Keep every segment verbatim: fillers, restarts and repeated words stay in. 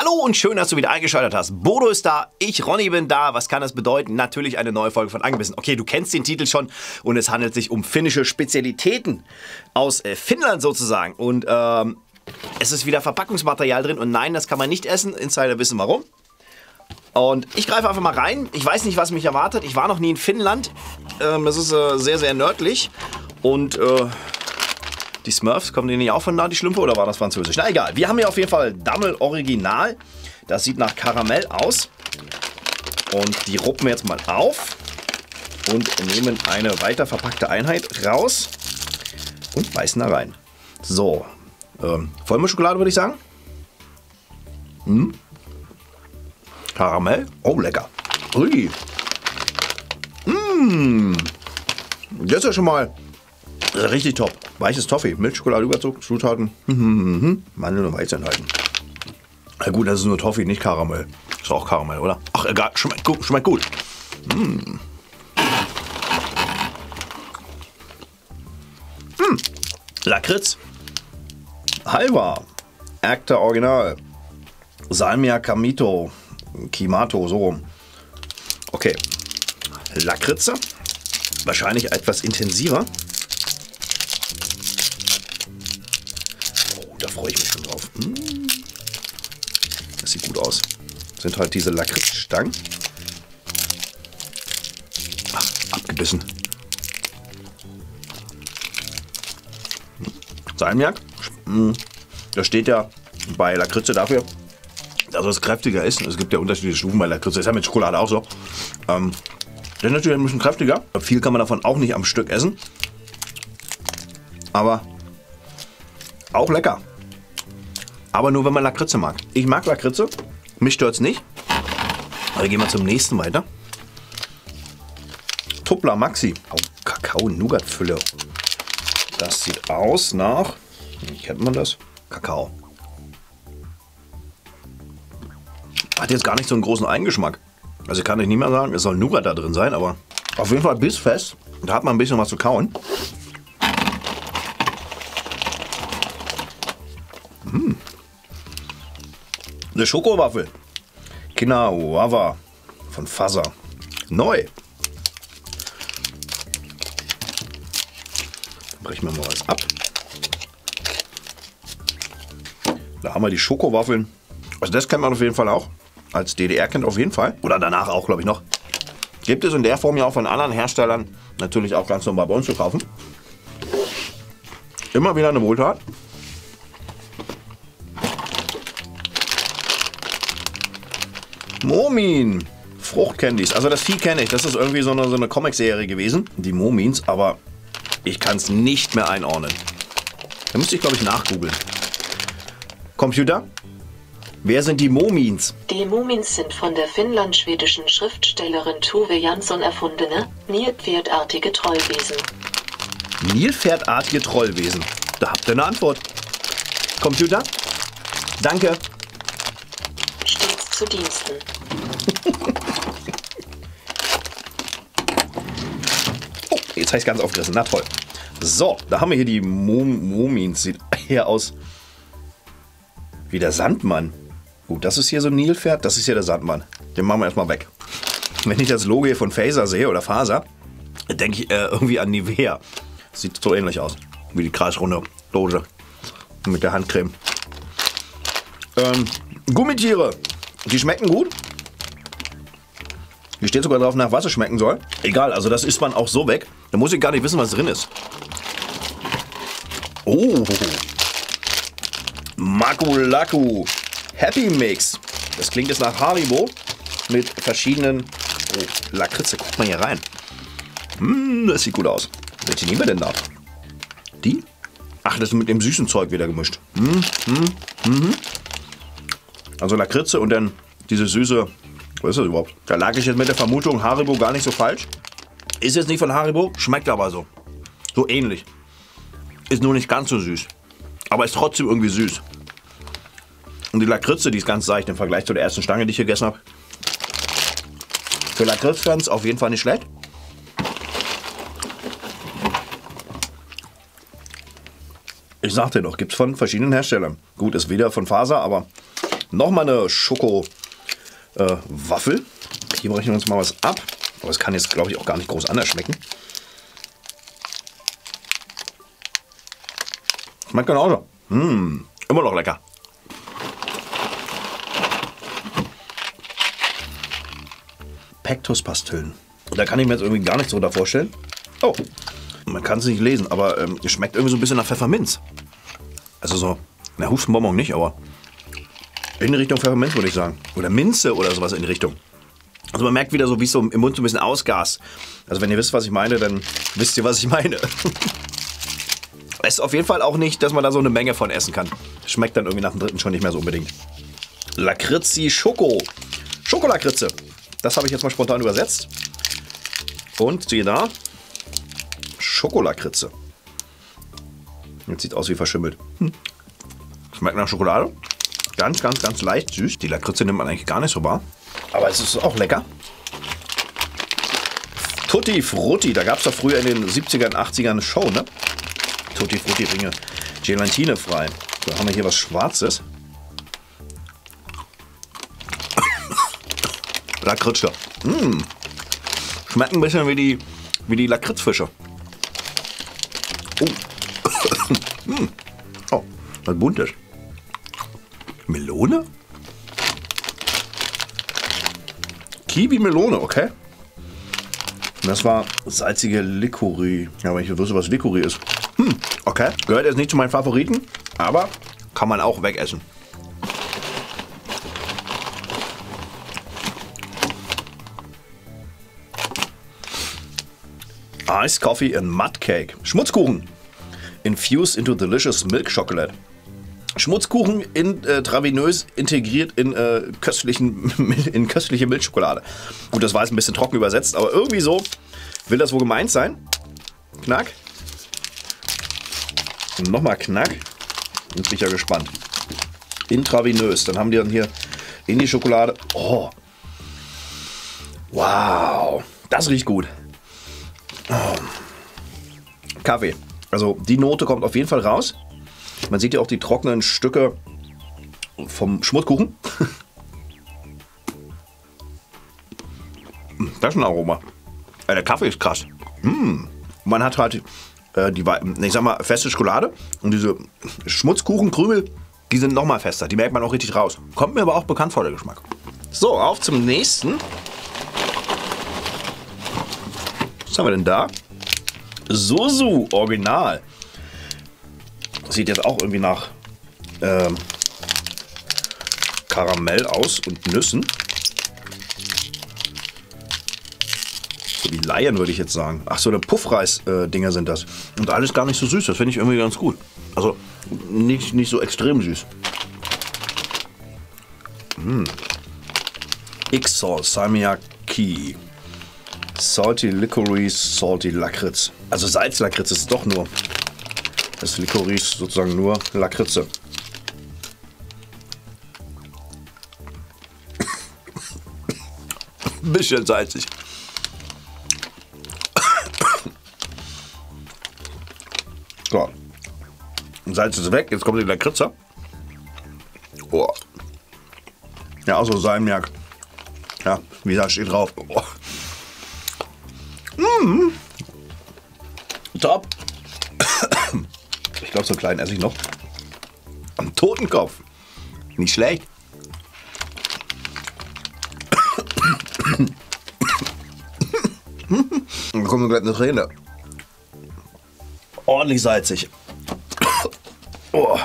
Hallo und schön, dass du wieder eingeschaltet hast. Bodo ist da, ich, Ronny, bin da. Was kann das bedeuten? Natürlich eine neue Folge von Angebissen. Okay, du kennst den Titel schon und es handelt sich um finnische Spezialitäten aus äh, Finnland sozusagen. Und ähm, es ist wieder Verpackungsmaterial drin und nein, das kann man nicht essen. Insider wissen warum. Und ich greife einfach mal rein. Ich weiß nicht, was mich erwartet. Ich war noch nie in Finnland. Ähm, es ist äh, sehr, sehr nördlich. Und äh, die Smurfs, kommen die nicht auch von da, die Schlümpfe, oder war das französisch? Na egal, wir haben hier auf jeden Fall Dammel Original. Das sieht nach Karamell aus. Und die ruppen wir jetzt mal auf und nehmen eine weiter verpackte Einheit raus und beißen da rein. So, ähm, Vollmilchschokolade würde ich sagen. Hm. Karamell, oh lecker. Ui. Mmh. Das ist ja schon mal richtig top. Weiches Toffee, Milchschokolade, Überzug, Zutaten, Mandeln und Weizen enthalten. Na gut, das ist nur Toffee, nicht Karamell. Ist auch Karamell, oder? Ach, egal, schmeckt gut. Schmeckt gut. Mm. Mm. Lakritz. Halva. Acta Original. Salmia Camito. Kimato, so rum. Okay. Lakritze. Wahrscheinlich etwas intensiver. Da freue ich mich schon drauf. Das sieht gut aus. Das sind halt diese Lakritzstangen. Ach, abgebissen. Salmiak. Da steht ja bei Lakritze dafür, dass es kräftiger ist. Es gibt ja unterschiedliche Stufen bei Lakritze. Ist ja mit Schokolade auch so. Ähm, das ist natürlich ein bisschen kräftiger. Viel kann man davon auch nicht am Stück essen. Aber auch lecker. Aber nur, wenn man Lakritze mag. Ich mag Lakritze. Mich stört es nicht. Aber gehen wir zum nächsten weiter. Tupla Maxi. Oh, Kakao-Nougat-Fülle. Das sieht aus nach... Wie kennt man das? Kakao. Hat jetzt gar nicht so einen großen Eigengeschmack. Also ich kann euch nicht mehr sagen, es soll Nougat da drin sein, aber auf jeden Fall bissfest. Da hat man ein bisschen was zu kauen. Eine Schokowaffel. Kinawa von Faser. Neu. Brechen wir mal was ab. Da haben wir die Schokowaffeln. Also das kennt man auf jeden Fall auch. Als D D R-Kind auf jeden Fall. Oder danach auch, glaube ich, noch. Gibt es in der Form ja auch von anderen Herstellern. Natürlich auch ganz normal bei uns zu kaufen. Immer wieder eine Wohltat. Momin. Fruchtcandies. Also das Vieh kenne ich. Das ist irgendwie so eine, so eine Comic-Serie gewesen. Die Momins. Aber ich kann es nicht mehr einordnen. Da müsste ich, glaube ich, nachgoogeln. Computer? Wer sind die Momins? Die Momins sind von der finnland-schwedischen Schriftstellerin Tove Jansson erfundene, nilpferdartige Trollwesen. Nilpferdartige Trollwesen. Da habt ihr eine Antwort. Computer? Danke. Stets zu Diensten. Oh, jetzt habe ich es ganz aufgerissen. Na toll. So, da haben wir hier die Mom Momins. Sieht hier aus wie der Sandmann. Gut, das ist hier so ein Nilpferd. Das ist hier der Sandmann. Den machen wir erstmal weg. Wenn ich das Logo hier von Faser sehe oder Faser, denke ich äh, irgendwie an Nivea. Sieht so ähnlich aus. Wie die kreisrunde Dose mit der Handcreme. Ähm, Gummitiere. Die schmecken gut. Hier steht sogar drauf, nach was es schmecken soll. Egal, also das isst man auch so weg. Da muss ich gar nicht wissen, was drin ist. Oh. Makulaku. Happy Mix. Das klingt jetzt nach Haribo mit verschiedenen oh, Lakritze. Guckt mal hier rein. Mm, das sieht gut aus. Welche nehmen wir denn da? Die? Ach, das ist mit dem süßen Zeug wieder gemischt. Mm, mm, mm. Also Lakritze und dann diese süße... Was ist das überhaupt? Da lag ich jetzt mit der Vermutung, Haribo gar nicht so falsch. Ist jetzt nicht von Haribo, schmeckt aber so. So ähnlich. Ist nur nicht ganz so süß. Aber ist trotzdem irgendwie süß. Und die Lakritze, die ist ganz seicht im Vergleich zu der ersten Stange, die ich hier gegessen habe. Für Lakritz-Fans auf jeden Fall nicht schlecht. Ich sagte doch, gibt es von verschiedenen Herstellern. Gut, ist wieder von Faser, aber Nochmal eine Schoko-Waffel. Äh, Hier brechen wir uns mal was ab. Aber es kann jetzt, glaube ich, auch gar nicht groß anders schmecken. Schmeckt genauso. Mmh, immer noch lecker. Pectus-Pastillen. Da kann ich mir jetzt irgendwie gar nichts drunter vorstellen. Oh, man kann es nicht lesen, aber ähm, es schmeckt irgendwie so ein bisschen nach Pfefferminz. Also so, na Hustenbonbon nicht, aber in Richtung Pfefferminz würde ich sagen. Oder Minze oder sowas in die Richtung. Also man merkt wieder so, wie es so im Mund so ein bisschen ausgas. Also wenn ihr wisst, was ich meine, dann wisst ihr, was ich meine. Es ist auf jeden Fall auch nicht, dass man da so eine Menge von essen kann. Schmeckt dann irgendwie nach dem dritten schon nicht mehr so unbedingt. Lakritzi Schoko. Schokolakritze. Das habe ich jetzt mal spontan übersetzt. Und siehe da. Schokolakritze. Jetzt sieht aus wie verschimmelt. Hm. Schmeckt nach Schokolade. Ganz, ganz, ganz leicht süß. Die Lakritze nimmt man eigentlich gar nicht so wahr. Aber es ist auch lecker. Tutti Frutti. Da gab es doch früher in den siebzigern, achtzigern eine Show, ne? Tutti Frutti Ringe. Gelatine frei. So, haben wir hier was Schwarzes. Lakritze. Mmh. Schmeckt ein bisschen wie die, wie die Lakritzfische. Oh. mmh. Oh, was Buntes. Melone? Kiwi-Melone, okay. Das war salzige Likori. Ja, wenn ich wüsste, was Likori ist. Hm, okay. Gehört jetzt nicht zu meinen Favoriten, aber kann man auch wegessen. Iced Coffee and Mud Cake. Schmutzkuchen. Infused into delicious milk chocolate. Schmutzkuchen intravenös integriert in, äh, köstlichen, in köstliche Milchschokolade. Gut, das war jetzt ein bisschen trocken übersetzt, aber irgendwie so will das wohl gemeint sein. Knack. Und nochmal Knack. Jetzt bin ich ja gespannt. Intravenös. Dann haben die dann hier in die Schokolade. Oh. Wow. Das riecht gut. Oh. Kaffee. Also die Note kommt auf jeden Fall raus. Man sieht ja auch die trockenen Stücke vom Schmutzkuchen. Das ist ein Aroma. Ja, der Kaffee ist krass. Mm. Man hat halt äh, die, ich sag mal, feste Schokolade und diese Schmutzkuchenkrümel, die sind noch mal fester. Die merkt man auch richtig raus. Kommt mir aber auch bekannt vor, der Geschmack. So, auf zum nächsten. Was haben wir denn da? Susu Original. Sieht jetzt auch irgendwie nach ähm, Karamell aus und Nüssen. So wie Laien würde ich jetzt sagen. Ach so, eine Puffreis-Dinger äh, sind das. Und alles gar nicht so süß. Das finde ich irgendwie ganz gut. Also nicht, nicht so extrem süß. Mm. Ixol Salmiakki. Salty Licorice, Salty Lakritz. Also Salzlakritz ist doch nur. Das Licorice sozusagen nur Lakritze. Ein bisschen salzig. So. Salz ist weg, jetzt kommt die Lakritze. Oh. Ja, also Salmiak. Ja, wie da steht drauf. Oh. Mm. Top. Ich glaube, so klein esse ich noch. Am Totenkopf. Nicht schlecht. Dann kommt gleich eine Träne. Ordentlich salzig. Oh.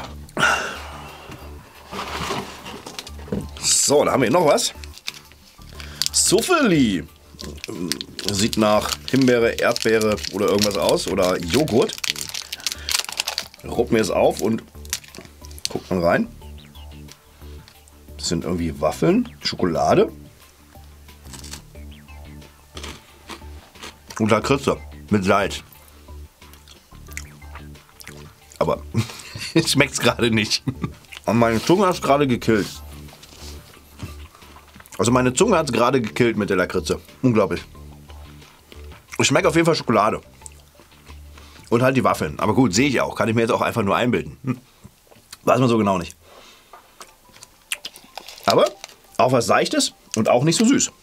So, da haben wir noch was. Soufflé. Sieht nach Himbeere, Erdbeere oder irgendwas aus. Oder Joghurt. Ruppen wir es auf und guckt man rein. Das sind irgendwie Waffeln, Schokolade und Lakritze mit Salz. Aber schmeckt es gerade nicht. Und meine Zunge hat es gerade gekillt. Also meine Zunge hat es gerade gekillt mit der Lakritze. Unglaublich. Es schmeckt auf jeden Fall Schokolade. Und halt die Waffeln. Aber gut, sehe ich auch. Kann ich mir jetzt auch einfach nur einbilden. Hm. Weiß man so genau nicht. Aber auch was Seichtes und auch nicht so süß.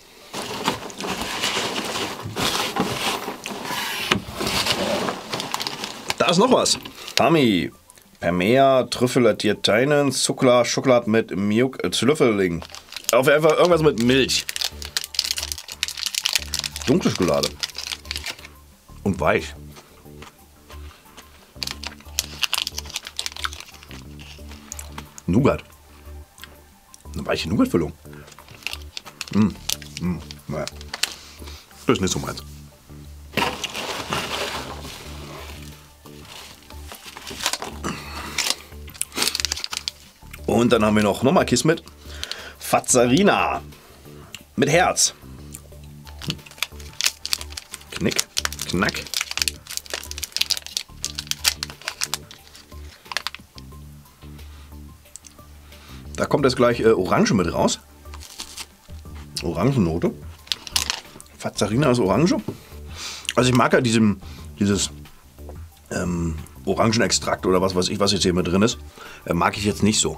Da ist noch was. Tami. Permea, Trüffelatierteinen, Zuckler, Schokolade mit Milk, äh, Zlüffeling. Auf jeden Fall irgendwas mit Milch. Dunkle Schokolade. Und weich. Nougat. Eine weiche Nougat-Füllung. Mm. Mm. Naja. Das ist nicht so meins. Und dann haben wir noch nochmal Kismet. Fazzarina. Mit Herz. Knick, knack. Da kommt jetzt gleich äh, Orange mit raus. Orangennote. Fazzarina ist Orange. Also ich mag ja diesem, dieses ähm, Orangenextrakt oder was weiß ich, was jetzt hier mit drin ist, äh, mag ich jetzt nicht so.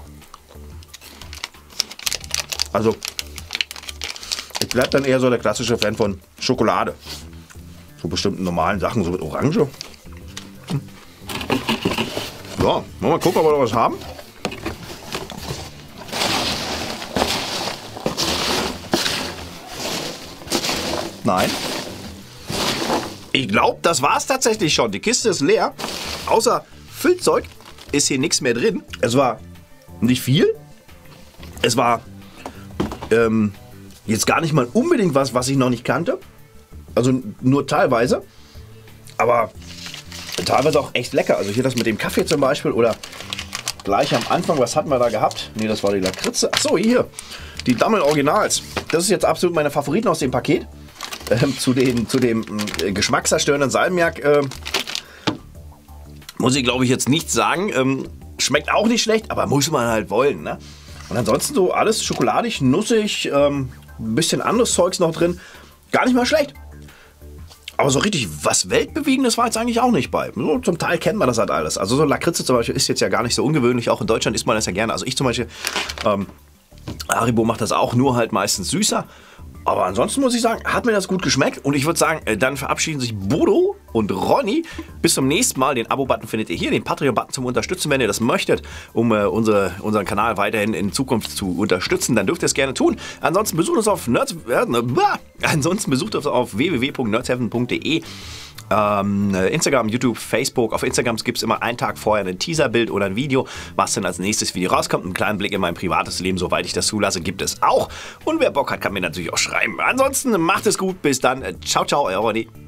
Also ich bleibe dann eher so der klassische Fan von Schokolade. So bestimmten normalen Sachen, so mit Orange. Hm. So, wollen wir mal gucken, ob wir noch was haben. Nein. Ich glaube, das war es tatsächlich schon. Die Kiste ist leer. Außer Füllzeug ist hier nichts mehr drin. Es war nicht viel. Es war ähm, jetzt gar nicht mal unbedingt was, was ich noch nicht kannte. Also nur teilweise. Aber teilweise auch echt lecker. Also hier das mit dem Kaffee zum Beispiel. Oder gleich am Anfang, was hatten wir da gehabt? Ne, das war die Lakritze. Achso, hier. Die Dammel Originals. Das ist jetzt absolut meine Favoriten aus dem Paket. Ähm, zu, den, zu dem äh, geschmackszerstörenden Salmiak äh, muss ich, glaube ich, jetzt nichts sagen. Ähm, schmeckt auch nicht schlecht, aber muss man halt wollen. Ne? Und ansonsten so alles schokoladig, nussig, ähm, ein bisschen anderes Zeugs noch drin. Gar nicht mal schlecht. Aber so richtig was Weltbewegendes war jetzt eigentlich auch nicht bei. So, zum Teil kennt man das halt alles. Also so Lakritze zum Beispiel ist jetzt ja gar nicht so ungewöhnlich. Auch in Deutschland isst man das ja gerne. Also ich zum Beispiel, ähm, Haribo macht das auch, nur halt meistens süßer. Aber ansonsten muss ich sagen, hat mir das gut geschmeckt. Und ich würde sagen, dann verabschieden sich Bodo und Ronny. Bis zum nächsten Mal. Den Abo-Button findet ihr hier. Den Patreon-Button zum Unterstützen, wenn ihr das möchtet, um äh, unsere, unseren Kanal weiterhin in Zukunft zu unterstützen. Dann dürft ihr es gerne tun. Ansonsten besucht uns auf Nerds, äh, ansonsten besucht uns auf w w w punkt nerdseven punkt de. Ähm, Instagram, YouTube, Facebook. Auf Instagram gibt es immer einen Tag vorher ein Teaserbild oder ein Video, was dann als nächstes Video rauskommt. Einen kleinen Blick in mein privates Leben, soweit ich das zulasse, gibt es auch. Und wer Bock hat, kann mir natürlich auch schreiben. Ansonsten macht es gut. Bis dann. Ciao, ciao, euer Ronny.